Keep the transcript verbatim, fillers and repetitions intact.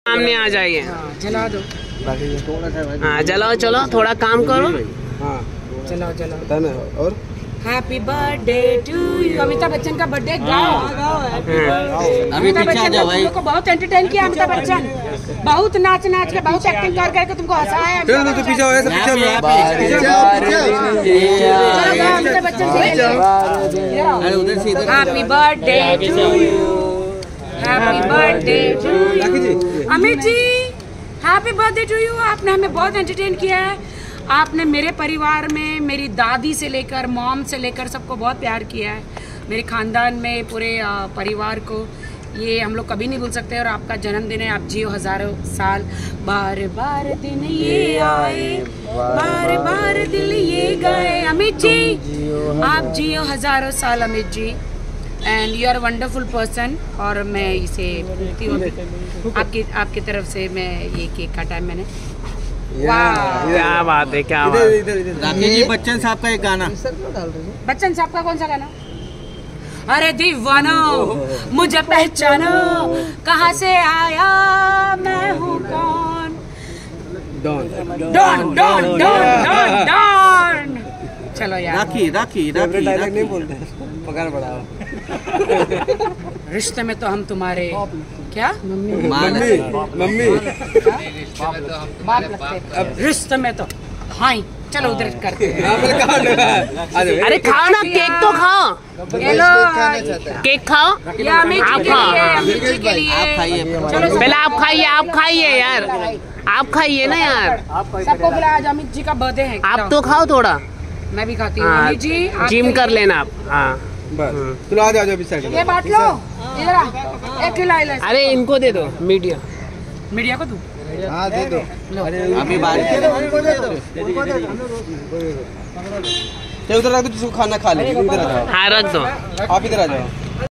सामने आ जाइए। जला दो। हाँ जलाओ, चलो थोड़ा काम करो। हाँ चलाओ चलाओ। और happy birthday to you. Amitabh Bachchan का बर्थडे गाओ। अमिताभ बच्चन तुम लोग को बहुत एंटरटेन किया अमिताभ बच्चन, बहुत नाच नाच के, बहुत एक्टिंग कर करके तुमको हंसाया। चलो तो पीछे आओ, ऐसे पीछे आओ। Amitabh Bachchan happy birthday to you, happy birthday to you. Amit ji happy birthday to you. आपने हमें बहुत एंटरटेन किया है। आपने मेरे परिवार में मेरी दादी से लेकर मॉम से लेकर सबको बहुत प्यार किया है। मेरे खानदान में पूरे परिवार को ये हम लोग कभी नहीं भूल सकते। और आपका जन्मदिन है, आप जियो हजारों साल। बार बार दिन ये आए, बार बार दिल ये गाए। अमित जी आप जियो हजारों साल Amit ji, and you are wonderful person. और मैं इसे पूछती हूँ आपकी आपकी तरफ से, मैं ये केक काटा है मैंने। क्या बात है, क्या बात। राकेश जी बच्चन साहब का एक गाना। बच्चन साहब का कौन सा गाना? अरे दीवानो मुझे पहचानो, कहाँ से आया मैं हूँ कौन। Don don don don don. चलो यार राखी राखी राखी नहीं बोलते, पकड़ पड़ा। रिश्ते में तो हम तुम्हारे क्या मम्मी मम्मी बाप लगते, रिश्ते में तो हाँ। चलो उधर करते हैं। अरे खाओ ना, केक तो खाओ। केक खाओ, आप खाओ। आप खाइए, पहले आप खाइए, आप खाइए यार, आप खाइए ना यार। सबको बुलाया, आज अमित जी का बर्थडे है। आप तो खाओ थोड़ा। मैं भी खाती हूँ। अमित जी जिम कर लेना आप। हाँ बस चलो आ जाओ अभी साइड में। ये बांट लो, इधर आ, एक खिला ले। अरे इनको दे दो, मीडिया मीडिया को दूं? हाँ दे दो। अभी बारी उधर रख दो, जिसको खाना खा ले। इधर आ जाओ, हाँ रख दो। आप इधर आ जाओ।